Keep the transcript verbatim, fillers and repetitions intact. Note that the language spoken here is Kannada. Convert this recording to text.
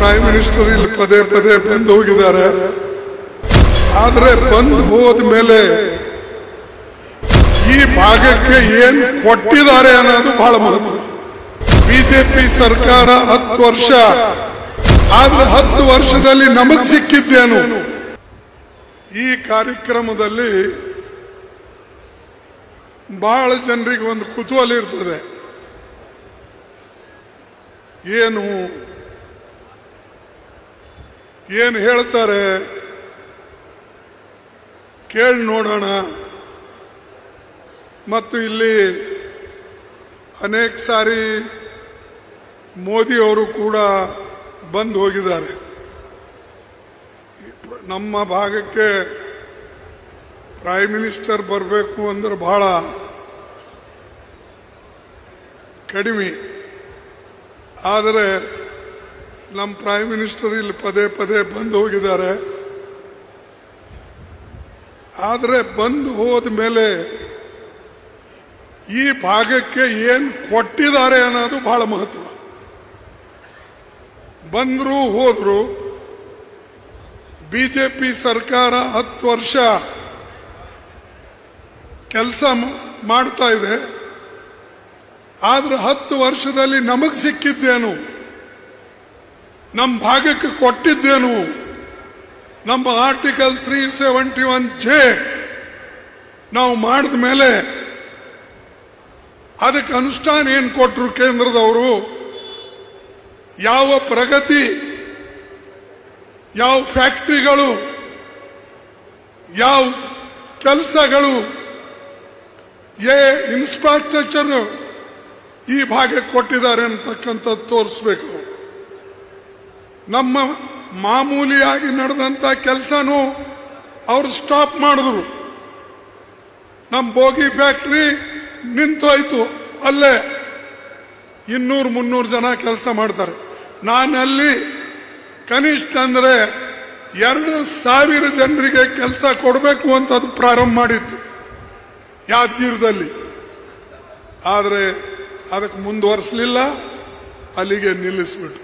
ಪ್ರೈಮ್ ಮಿನಿಸ್ಟರ್ ಇಲ್ಲಿ ಪದೇ ಪದೇ ಬಂದು ಹೋಗಿದ್ದಾರೆ. ಆದ್ರೆ ಬಂದು ಹೋದ ಮೇಲೆ ಈ ಭಾಗಕ್ಕೆ ಏನ್ ಕೊಟ್ಟಿದ್ದಾರೆ ಅನ್ನೋದು ಬಹಳ ಮಹತ್ವ. ಬಿಜೆಪಿ ಸರ್ಕಾರ ಹತ್ತು ವರ್ಷ ಆದ್ರೆ ಹತ್ತು ವರ್ಷದಲ್ಲಿ ನಮಗ್ ಸಿಕ್ಕಿದ್ದೇನು? ಈ ಕಾರ್ಯಕ್ರಮದಲ್ಲಿ ಬಹಳ ಜನರಿಗೆ ಒಂದು ಕುತೂಹಲ ಇರ್ತದೆ. ಏನು ಏನು ಹೇಳ್ತಾರೆ ಕೇಳಿ ನೋಡೋಣ. ಮತ್ತು ಇಲ್ಲಿ ಅನೇಕ ಸಾರಿ ಮೋದಿ ಅವರು ಕೂಡ ಬಂದು ಹೋಗಿದ್ದಾರೆ. ನಮ್ಮ ಭಾಗಕ್ಕೆ ಪ್ರೈಮ್ ಮಿನಿಸ್ಟರ್ ಬರಬೇಕು ಅಂದ್ರೆ ಬಹಳ ಕಡಿಮೆ. ಆದರೆ ನಮ್ಮ ಪ್ರೈಮ್ ಮಿನಿಸ್ಟರ್ ಇಲ್ಲಿ ಪದೇ ಪದೇ ಬಂದು ಹೋಗಿದ್ದಾರೆ. ಆದರೆ ಬಂದು ಹೋದ ಮೇಲೆ ಈ ಭಾಗಕ್ಕೆ ಏನು ಕೊಟ್ಟಿದ್ದಾರೆ ಅನ್ನೋದು ಬಹಳ ಮಹತ್ವ. ಬಂದ್ರು ಹೋದ್ರು ಬಿಜೆಪಿ ಸರ್ಕಾರ ಹತ್ತು ವರ್ಷ ಕೆಲಸ ಮಾಡ್ತಾ ಇದೆ. ಆದ್ರೆ ಹತ್ತು ವರ್ಷದಲ್ಲಿ ನಮಗ್ ಸಿಕ್ಕಿದ್ದೇನು? ನಮ್ಮ ಭಾಗಕ್ಕೆ ಕೊಟ್ಟಿದ್ದೇನು? ನಮ್ಮ article three seventy one J ನಾವು ಮಾಡಿದ ಮೇಲೆ ಅದಕ್ಕೆ ಅನುಷ್ಠಾನ ಏನ್ ಕೊಟ್ಟರು ಕೇಂದ್ರದವರು? ಯಾವ ಪ್ರಗತಿ, ಯಾವ ಫ್ಯಾಕ್ಟರಿಗಳು, ಯಾವ ಕೆಲಸಗಳು, ಏ ಇನ್ಫ್ರಾಸ್ಟ್ರಕ್ಚರ್ ಈ ಭಾಗಕ್ಕೆ ಕೊಟ್ಟಿದ್ದಾರೆ ಅಂತಕ್ಕಂಥದ್ದು ತೋರಿಸ್ಬೇಕು. ನಮ್ಮ ಮಾಮೂಲಿಯಾಗಿ ನಡೆದಂತ ಕೆಲಸನೂ ಅವ್ರು ಸ್ಟಾಪ್ ಮಾಡಿದ್ರು. ನಮ್ಮ ಬೋಗಿ ಫ್ಯಾಕ್ಟರಿ ನಿಂತೋಯ್ತು. ಅಲ್ಲೇ ಇನ್ನೂರು ಮುನ್ನೂರು ಜನ ಕೆಲಸ ಮಾಡ್ತಾರೆ. ನಾನಲ್ಲಿ ಕನಿಷ್ಠ ಅಂದ್ರೆ ಎರಡು ಸಾವಿರ ಜನರಿಗೆ ಕೆಲಸ ಕೊಡಬೇಕು ಅಂತ ಅದು ಪ್ರಾರಂಭ ಮಾಡಿತ್ತು ಯಾದಗಿರದಲ್ಲಿ. ಆದರೆ ಅದಕ್ಕೆ ಮುಂದುವರಿಸಲಿಲ್ಲ, ಅಲ್ಲಿಗೆ ನಿಲ್ಲಿಸ್ಬಿಟ್ಟು